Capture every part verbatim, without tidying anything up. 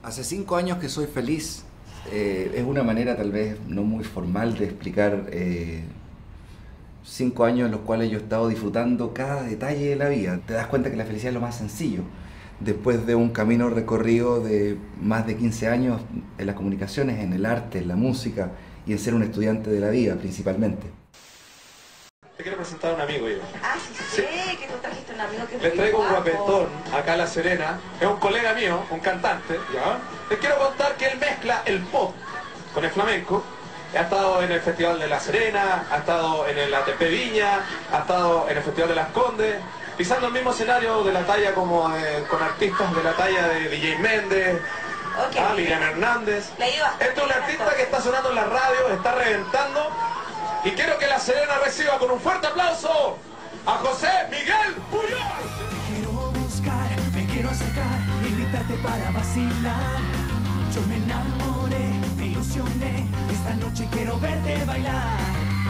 Hace cinco años que soy feliz. Eh, es una manera tal vez no muy formal de explicar eh, cinco años en los cuales yo he estado disfrutando cada detalle de la vida. Te das cuenta que la felicidad es lo más sencillo. Después de un camino recorrido de más de quince años en las comunicaciones, en el arte, en la música y en ser un estudiante de la vida principalmente. Te quiero presentar a un amigo yo. Ah, sí, sí, sí. Que tú trajiste un amigo que es Les muy traigo un guapo. guapetón acá a La Serena. Es un colega mío, un cantante, ¿ya? Les quiero contar que él mezcla el pop con el flamenco. Ha estado en el Festival de La Serena, ha estado en el A T P Viña, ha estado en el Festival de Las Condes, pisando el mismo escenario de la talla como eh, con artistas de la talla de D J Méndez, Okay. ah, Lilian Hernández. Le ayuda. Este es un artista que está sonando en la radio, está reventando. Y quiero que La Serena reciba con un fuerte aplauso a José Miguel Puyol. Te quiero buscar, me quiero acercar, invitarte para vacilar. Yo me enamoré, me ilusioné, esta noche quiero verte bailar.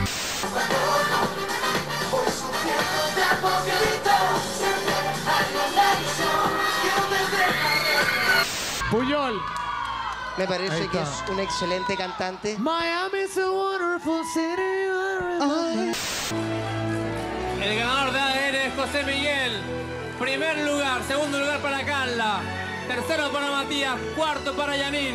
Voy sufriendo de a poquito, siempre hay una visión que no me deja. Puyol. Me parece Ahí que está. es un excelente cantante. Miami is a wonderful city. Ay. El ganador de A D N es José Miguel. Primer lugar, segundo lugar para Carla. Tercero para Matías, cuarto para Yanin.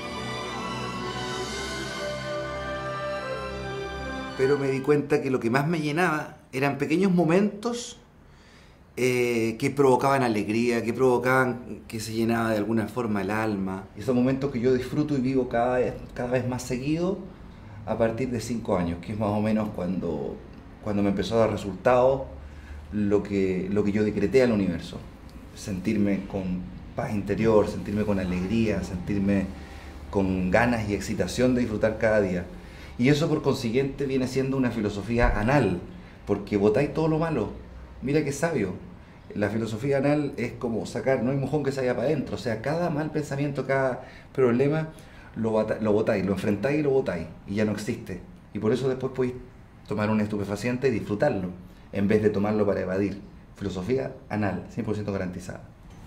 Pero me di cuenta que lo que más me llenaba eran pequeños momentos eh, que provocaban alegría, que provocaban que se llenaba de alguna forma el alma. Esos momentos que yo disfruto y vivo cada vez, cada vez más seguido a partir de cinco años, que es más o menos cuando, cuando me empezó a dar resultados lo que, lo que yo decreté al universo. Sentirme con paz interior, sentirme con alegría, sentirme con ganas y excitación de disfrutar cada día. Y eso por consiguiente viene siendo una filosofía anal, porque botáis todo lo malo. Mira qué sabio. La filosofía anal es como sacar, no hay mojón que se vaya para adentro. O sea, cada mal pensamiento, cada problema, lo, bata, lo botáis, lo enfrentáis y lo botáis. Y ya no existe. Y por eso después podéis tomar un estupefaciente y disfrutarlo, en vez de tomarlo para evadir. Filosofía anal, cien por ciento garantizada.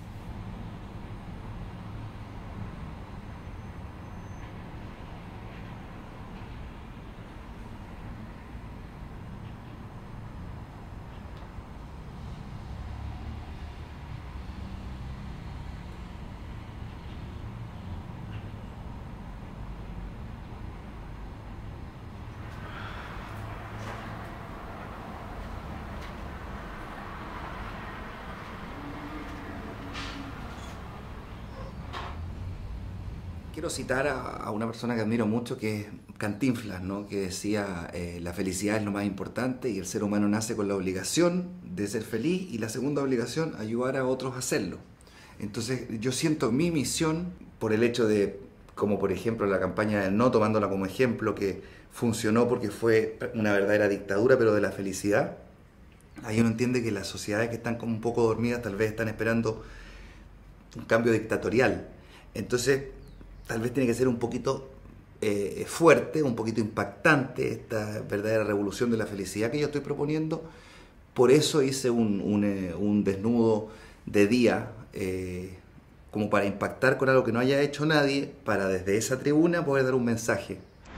Quiero citar a, a una persona que admiro mucho, que es Cantinflas, ¿no? Que decía, eh, la felicidad es lo más importante y el ser humano nace con la obligación de ser feliz y la segunda obligación, ayudar a otros a hacerlo. Entonces yo siento mi misión por el hecho de, como por ejemplo la campaña del no, tomándola como ejemplo, que funcionó porque fue una verdadera dictadura, pero de la felicidad. Ahí uno entiende que las sociedades que están como un poco dormidas tal vez están esperando un cambio dictatorial. Entonces, tal vez tiene que ser un poquito eh, fuerte, un poquito impactante esta verdadera revolución de la felicidad que yo estoy proponiendo. Por eso hice un, un, eh, un desnudo de día, eh, como para impactar con algo que no haya hecho nadie, para desde esa tribuna poder dar un mensaje.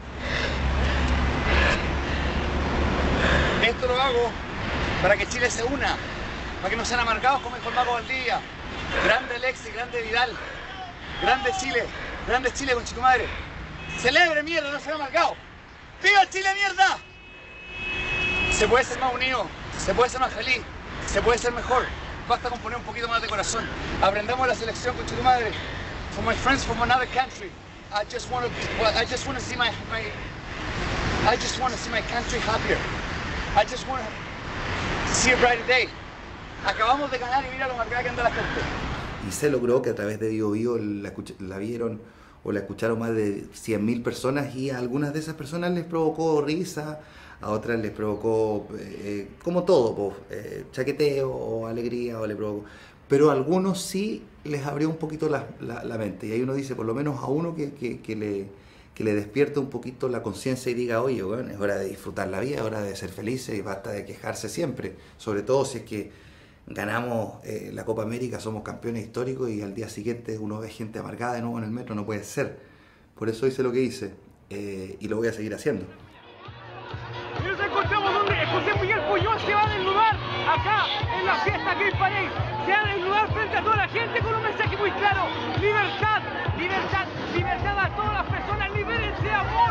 Esto lo hago para que Chile se una, para que no sean amargados como dijo el Mago Valdivia. Grande Alexis, grande Vidal, grande Chile. Grande Chile, con tu madre. Celebre, mierda, no sean amargados. ¡Viva Chile, mierda! Se puede ser más unido, se puede ser más feliz, se puede ser mejor. Basta con poner un poquito más de corazón. Aprendamos la selección, con tu madre. For my friends from another country, I just want to, well, I just want to see my, my, I just want to see my country happier. I just want to see a brighter day. Acabamos de ganar y mira lo amargada que anda la gente. Y se logró que a través de Bio Bio la, la vieron o la escucharon más de cien mil personas, y a algunas de esas personas les provocó risa, a otras les provocó, eh, como todo, pues, eh, chaqueteo o alegría, o le provocó. Pero a algunos sí les abrió un poquito la, la, la mente, y ahí uno dice, por lo menos a uno que, que, que, le, que le despierte un poquito la conciencia y diga, oye, bueno, es hora de disfrutar la vida, es hora de ser felices y basta de quejarse siempre, sobre todo si es que ganamos eh, la Copa América, somos campeones históricos y al día siguiente uno ve gente amargada de nuevo en el metro, no puede ser. Por eso hice lo que hice eh, y lo voy a seguir haciendo. Y nos encontramos donde José Miguel Puyol se va a desnudar acá en la fiesta aquí en París. Se va a desnudar frente a toda la gente con un mensaje muy claro. Libertad, libertad, libertad a todas las personas, libérense, amor.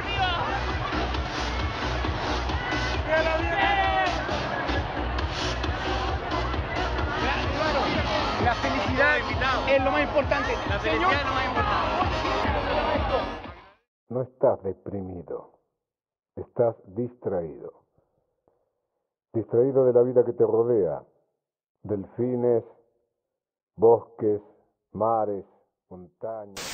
La felicidad es lo más importante. La felicidad es lo más importante. No estás deprimido, estás distraído. Distraído de la vida que te rodea. Delfines, bosques, mares, montañas.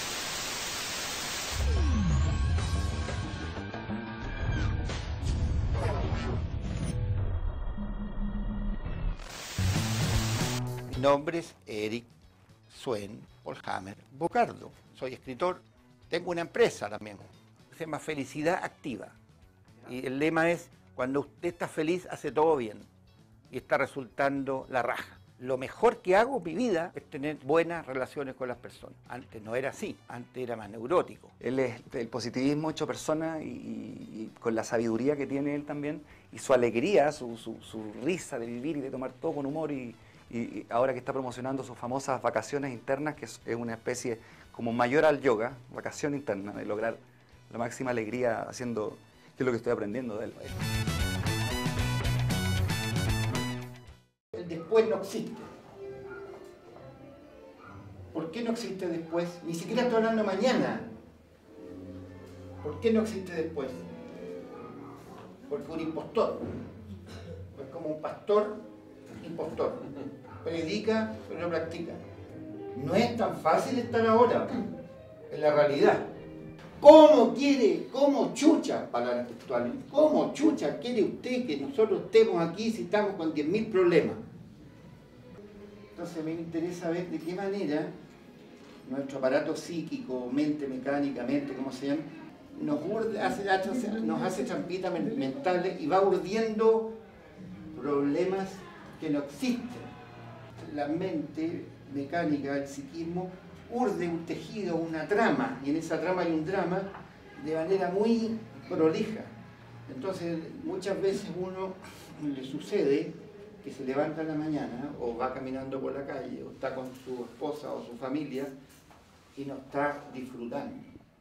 Mi nombre es Eric Swen Polhammer Bocardo. Soy escritor, tengo una empresa también, se llama Felicidad Activa. Y el lema es, cuando usted está feliz, hace todo bien. Y está resultando la raja. Lo mejor que hago en mi vida es tener buenas relaciones con las personas. Antes no era así, antes era más neurótico. Él es el positivismo hecho persona y, y con la sabiduría que tiene él también, y su alegría, su, su, su risa de vivir y de tomar todo con humor, y, y ahora que está promocionando sus famosas vacaciones internas, que es, es una especie como mayor al yoga, vacación interna, de lograr la máxima alegría haciendo, que es lo que estoy aprendiendo de él. El después no existe. ¿Por qué no existe después? Ni siquiera estoy hablando mañana. ¿Por qué no existe después? Porque un impostor es como un pastor impostor. Predica, pero no practica. No es tan fácil estar ahora, en la realidad. ¿Cómo quiere, cómo chucha, palabras textuales, cómo chucha quiere usted que nosotros estemos aquí si estamos con diez mil problemas? Entonces a mí me interesa ver de qué manera nuestro aparato psíquico, mente, mecánica, mente, como se llama, nos, urde, hace, nos hace trampitas mentales y va urdiendo problemas que no existen. La mente mecánica, el psiquismo, urde un tejido, una trama, y en esa trama hay un drama de manera muy prolija. Entonces muchas veces uno le sucede que se levanta en la mañana o va caminando por la calle o está con su esposa o su familia y no está disfrutando.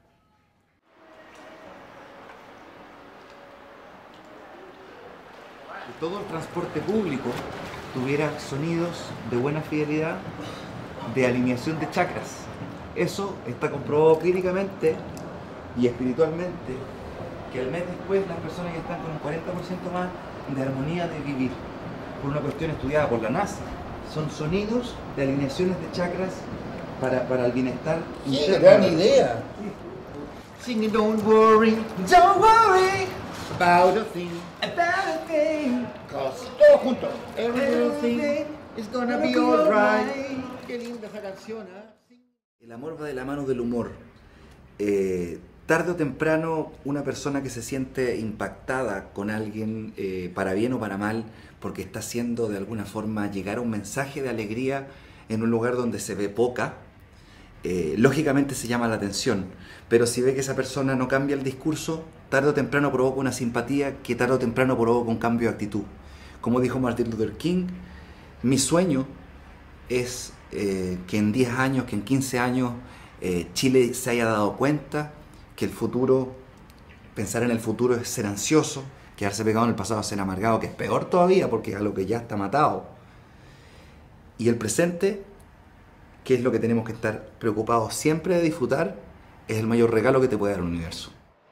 Si todo el transporte público tuviera sonidos de buena fidelidad, de alineación de chakras. Eso está comprobado clínicamente y espiritualmente, que al mes después las personas ya están con un cuarenta por ciento más de armonía de vivir, por una cuestión estudiada por la NASA. Son sonidos de alineaciones de chakras para, para el bienestar interno. ¡Qué gran idea! Singing, don't worry, don't worry about a thing, about a thing, cause todo junto, everything is gonna be alright. Qué linda esa canción, ¿eh? El amor va de la mano del humor. Eh, tarde o temprano, una persona que se siente impactada con alguien, eh, para bien o para mal, porque está haciendo de alguna forma llegar un mensaje de alegría en un lugar donde se ve poca, eh, lógicamente se llama la atención. Pero si ve que esa persona no cambia el discurso, tarde o temprano provoca una simpatía que tarde o temprano provoca un cambio de actitud. Como dijo Martin Luther King, mi sueño es eh, que en diez años, que en quince años, eh, Chile se haya dado cuenta que el futuro, pensar en el futuro es ser ansioso, quedarse pegado en el pasado es ser amargado, que es peor todavía porque es algo que ya está matado. Y el presente, que es lo que tenemos que estar preocupados siempre de disfrutar, es el mayor regalo que te puede dar el universo.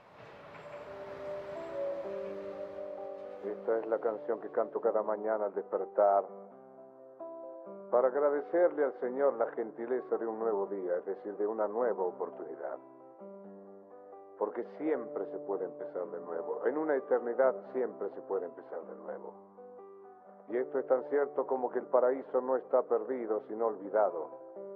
Esta es la canción que canto cada mañana al despertar, para agradecerle al Señor la gentileza de un nuevo día, es decir, de una nueva oportunidad. Porque siempre se puede empezar de nuevo. En una eternidad siempre se puede empezar de nuevo. Y esto es tan cierto como que el paraíso no está perdido, sino olvidado.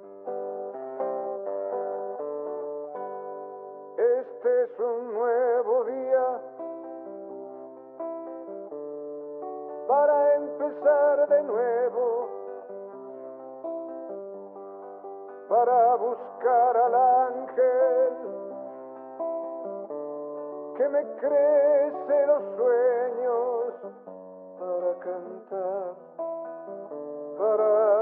Este es un nuevo día para empezar de nuevo. que me crece los sueños para cantar, para